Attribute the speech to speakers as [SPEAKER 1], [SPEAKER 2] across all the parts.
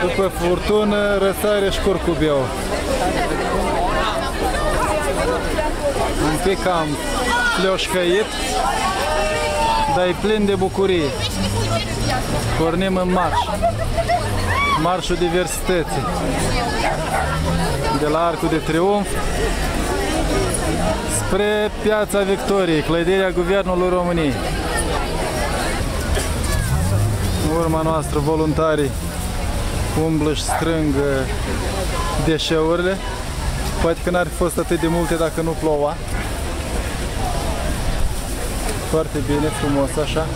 [SPEAKER 1] După furtună răsare și curcubiu. Un pic cam pleoșcăit, dar e plin de bucurie. Pornim în marș. Marșul diversității. De la Arcul de Triunf spre Piața Victoriei, clădirea Guvernului României. În urma noastră, voluntarii umblă și strâng deșeurile. Poate că n-ar fi fost atât de multe dacă nu ploua. Foarte bine, frumos așa.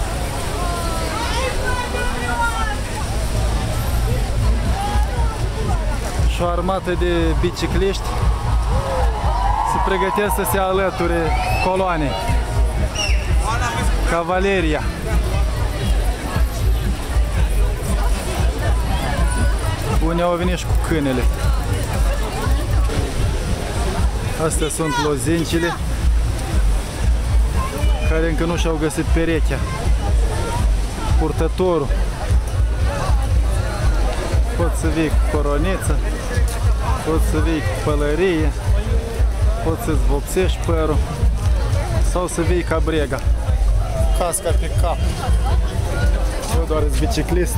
[SPEAKER 1] Și o armată de bicicliști se pregătesc să se alăture coloanei. Cavaleria. Unii au venit și cu câinele. Astea sunt lozincile care încă nu și-au găsit perechea. Purtătorul. Poți să vii cu coroniță, poți să vii cu pălărie, poți să-ți vopsești părul sau să vii ca brega. Casca pe cap. Eu doar sunt biciclist.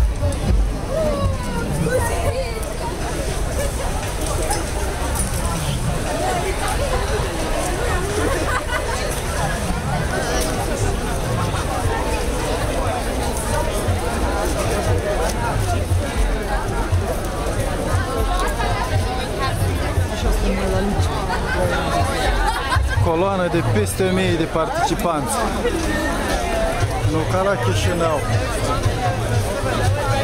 [SPEAKER 1] Coloană de peste 1000 de participanți. Nu ca la Chișinău.